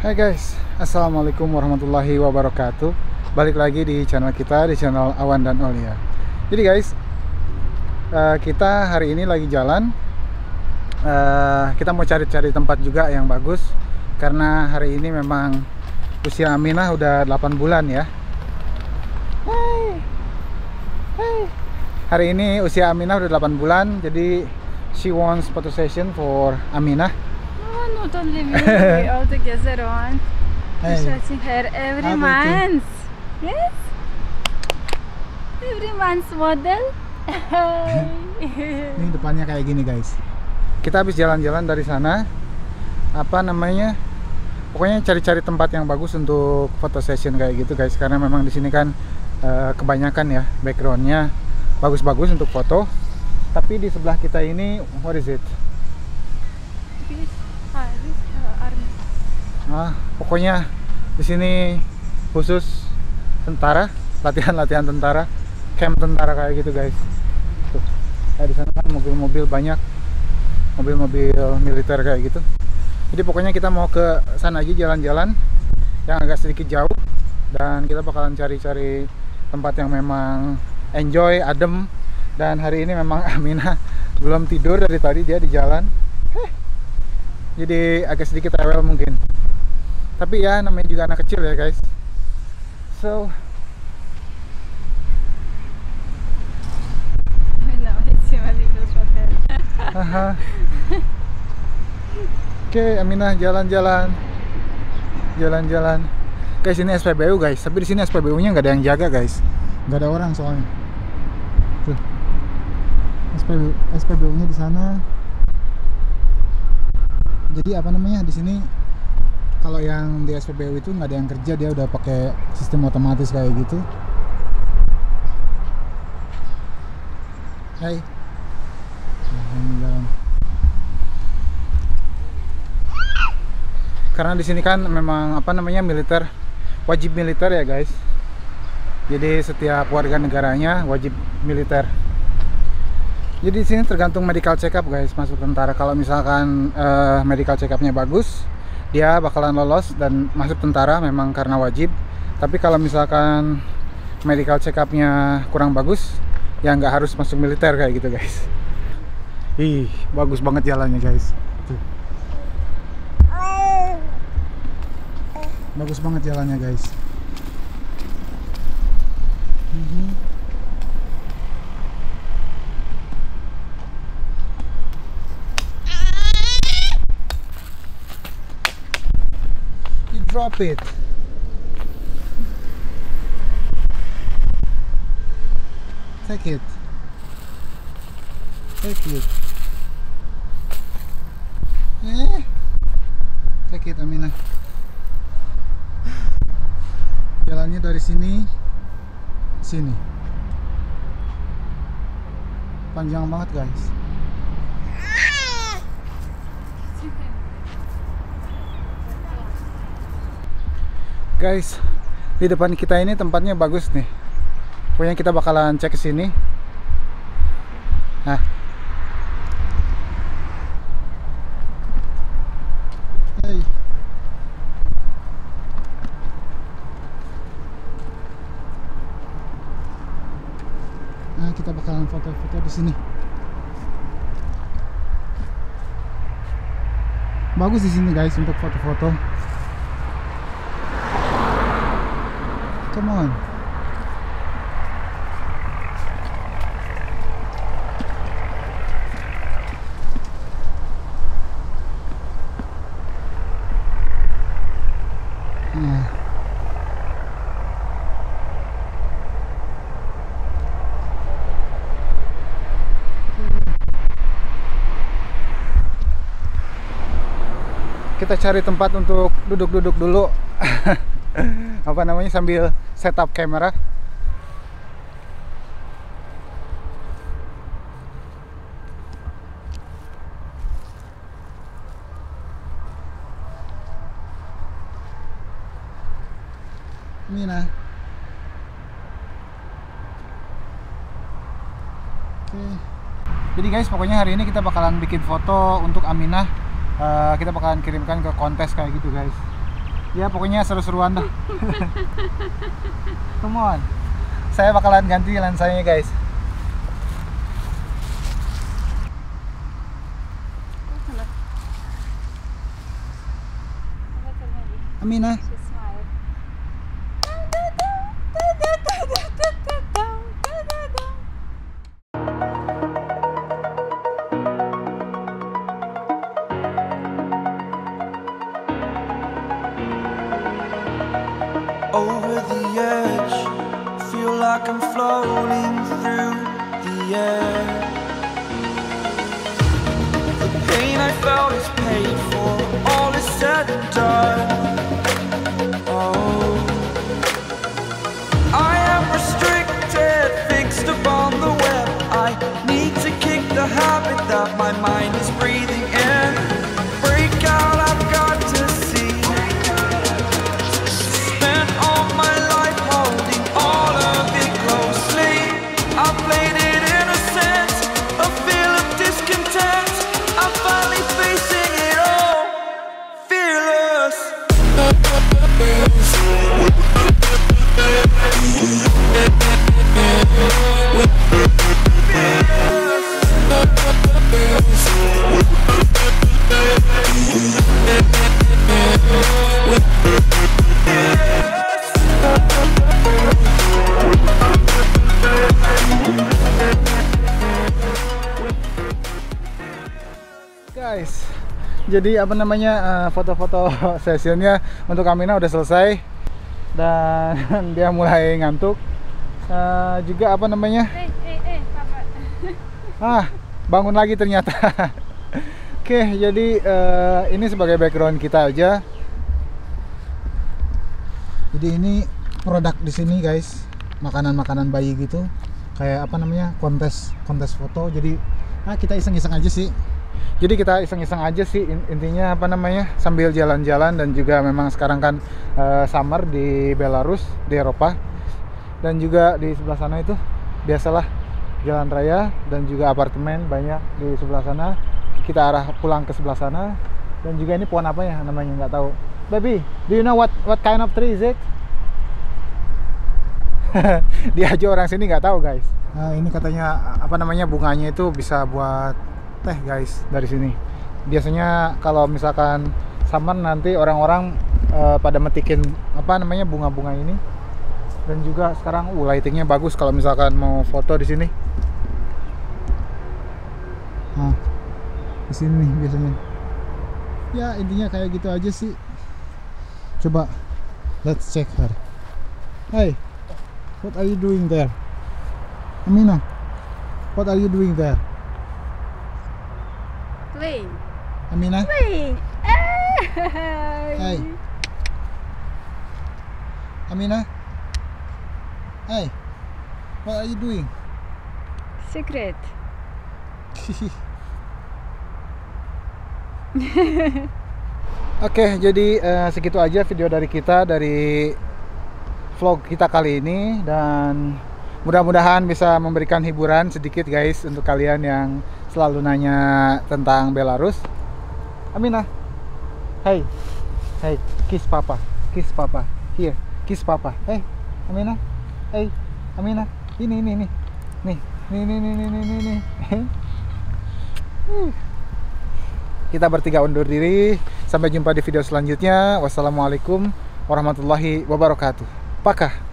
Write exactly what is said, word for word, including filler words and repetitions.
Hai guys, assalamualaikum warahmatullahi wabarakatuh. Balik lagi di channel kita, di channel Awan dan Olia. Jadi guys, uh, kita hari ini lagi jalan. uh, Kita mau cari-cari tempat juga yang bagus, karena hari ini memang usia Aminah udah delapan bulan ya. Hai. Hai. Hari ini usia Aminah udah delapan bulan, jadi she wants photo session for Aminah. Not only me, we all together on Hey. shooting her every How about month. Yes, every month model. Ini depannya kayak gini guys. Kita habis jalan-jalan dari sana. Apa namanya? Pokoknya cari-cari tempat yang bagus untuk foto session kayak gitu guys. Karena memang di sini kan uh, kebanyakan ya backgroundnya bagus-bagus untuk foto. Tapi di sebelah kita ini, what is it? This, ah, this uh, army. Ah, pokoknya di sini khusus tentara, latihan-latihan tentara, camp tentara kayak gitu guys. Tuh, kayak di sana kan mobil-mobil banyak, mobil-mobil militer kayak gitu. Jadi pokoknya kita mau ke sana aja jalan-jalan yang agak sedikit jauh, dan kita bakalan cari-cari tempat yang memang enjoy, adem. Dan hari ini memang Aminah belum tidur dari tadi, dia di jalan. Heh. Jadi agak sedikit rewel mungkin. Tapi ya namanya juga anak kecil ya guys. So No, it's a little hotel. haha. Oke, Aminah jalan-jalan. Jalan-jalan. Guys, ini S P B U guys. Tapi di sini S P B U-nya nggak ada yang jaga guys. Nggak ada orang soalnya. Tuh. S P B U, S P B U-nya di sana. Jadi apa namanya di sini, kalau yang di S P B U itu nggak ada yang kerja, dia udah pakai sistem otomatis kayak gitu. Hai. Jalan. Karena di sini kan memang apa namanya militer, wajib militer ya guys. Jadi setiap warga negaranya wajib militer. Jadi di sini tergantung medical check up guys, masuk tentara. Kalau misalkan uh, medical check up-nya bagus, dia bakalan lolos dan masuk tentara memang karena wajib. Tapi kalau misalkan medical check up-nya kurang bagus, ya nggak harus masuk militer kayak gitu guys. Ih, bagus banget jalannya guys. Tuh. Bagus banget jalannya guys. Mhm. Drop it. Take it. Take it. Eh. Take it, Aminah. Jalannya dari sini sini. Panjang banget, guys. Guys, di depan kita ini tempatnya bagus nih. Pokoknya kita bakalan cek ke sini. Nah. Hey. Nah, kita bakalan foto-foto di sini. Bagus di sini guys untuk foto-foto. Come on. Nah. Kita cari tempat untuk duduk-duduk dulu. Apa namanya, sambil setup kamera. Mina. Oke. Jadi guys, pokoknya hari ini kita bakalan bikin foto untuk Aminah. Uh, kita bakalan kirimkan ke kontes kayak gitu guys. Ya pokoknya seru-seruan dah. Come on. Saya bakalan ganti lensanya guys. Aminah. She smiled. Over the edge, feel like I'm floating through the air. The pain I felt is paid for, all is said and done. Oh, I am restricted, fixed upon the web. I need to kick the habit that my mind is breathing in. Break out, I've got to see. Spent all my life holding all of it closely. I played it innocent, a feel of discontent. I'm finally facing it all, fearless. Guys, jadi apa namanya uh, foto-foto sessionnya untuk Aminah udah selesai dan dia mulai ngantuk. Uh, juga apa namanya? Eh, eh, eh, Papa. Ah, bangun lagi ternyata. Oke, jadi uh, ini sebagai background kita aja. Jadi ini produk di sini guys, makanan-makanan bayi gitu, kayak apa namanya kontes kontes foto. Jadi, ah kita iseng-iseng aja sih. Jadi kita iseng-iseng aja sih intinya apa namanya sambil jalan-jalan dan juga memang sekarang kan uh, summer di Belarus di Eropa dan juga di sebelah sana itu biasalah jalan raya dan juga apartemen banyak di sebelah sana. Kita arah pulang ke sebelah sana dan juga ini pohon apa ya namanya nggak tahu. Baby, do you know what what kind of tree is it? Dia aja orang sini nggak tahu guys. Nah ini katanya apa namanya bunganya itu bisa buat teh guys dari sini. Biasanya kalau misalkan summer nanti orang-orang uh, pada metikin apa namanya bunga-bunga ini. Dan juga sekarang uh, lightingnya bagus kalau misalkan mau foto di sini. Nah, di sini nih biasanya. Ya intinya kayak gitu aja sih. Coba, let's check her. Hey, what are you doing there? Aminah, what are you doing there? Playing. Aminah? Playing. Hey. Aminah? Hey, what are you doing? Secret. Oke, jadi uh, segitu aja video dari kita, dari vlog kita kali ini. Dan mudah-mudahan bisa memberikan hiburan sedikit guys untuk kalian yang selalu nanya tentang Belarus. Aminah, hey, hey, kiss papa, kiss papa, here, kiss papa, hey, Aminah, hey, Aminah, ini, ini, ini, nih, nih, nih, nih, nih, nih, nih, nih. Kita bertiga undur diri, sampai jumpa di video selanjutnya. Wassalamualaikum warahmatullahi wabarakatuh. Pakah.